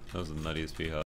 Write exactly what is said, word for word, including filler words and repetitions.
That was the nuttiest P H O P.